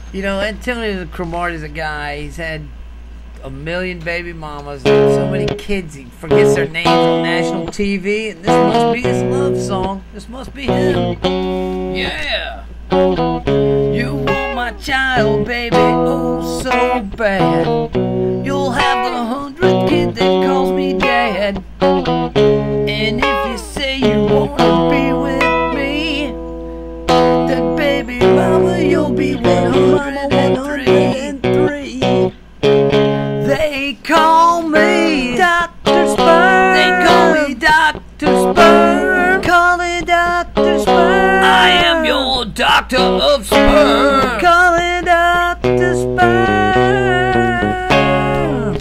You know, Antonio Cromartie's a guy. He's had a million baby mamas and so many kids he forgets their names on national TV, and this must be his love song. This must be him. Yeah. You want my child, baby, oh so bad. You'll have the 100th kid that calls me dad. And if you say you wanna be with me, then baby mama, you'll be 103. They call me Dr. Sperm. They call me Dr. Sperm. Call it Dr. Sperm. I am your doctor of sperm. Call it Dr. Sperm.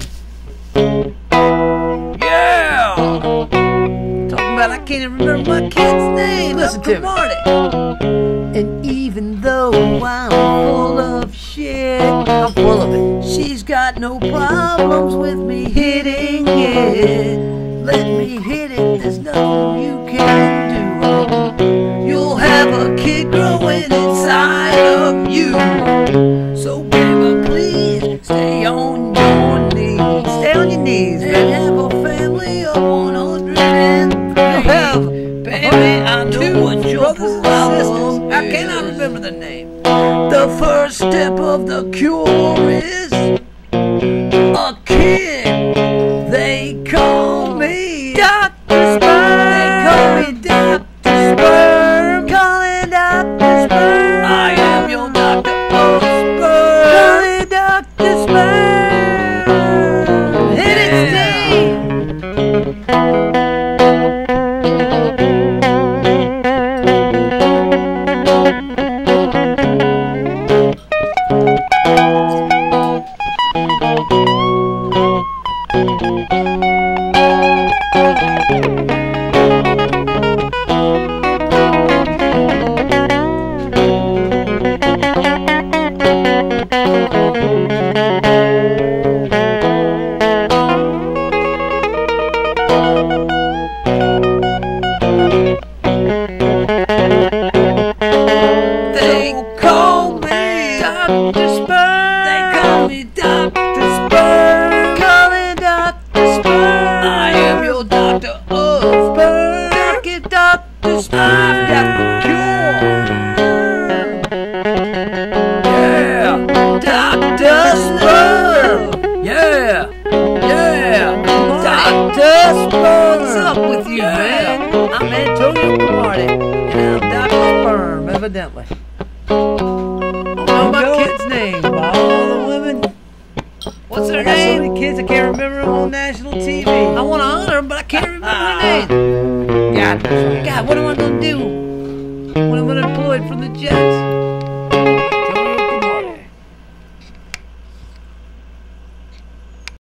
Yeah. Talking about I can't even remember my kid's name. Listen to me. And even though I'm full of shit, I'm full of it. She's got no problems with me hitting it. Let me hit it, there's nothing you can do. You'll have a kid growing inside of you. So baby, please stay on your knees. Stay on your knees, and have a family of 103. Baby, I know what your problem. How can I remember the name? The first step of the cure is a kid. They call me Dr. Sperm. They call me Dr. Sperm. Call it Dr. Sperm. I am your doctor of sperm. Call it Dr. Sperm. Hit it, Steve. They call me Dr. Sperm. They call me Dr. Sperm. Call it Dr. Sperm. I am your doctor of sperm. Get Dr. Sperm. I've got the cure. Yeah, Dr. Sperm. Yeah, yeah, Dr. Sperm. What's up with you, man? I'm Antonio Cromartie, and I'm Dr. Sperm, evidently. I don't know my kid's name, but all the women. What's their name? So many kids I can't remember them on national TV. I want to honor them, but I can't remember their name. God, what am I going to do when I'm unemployed from the Jets?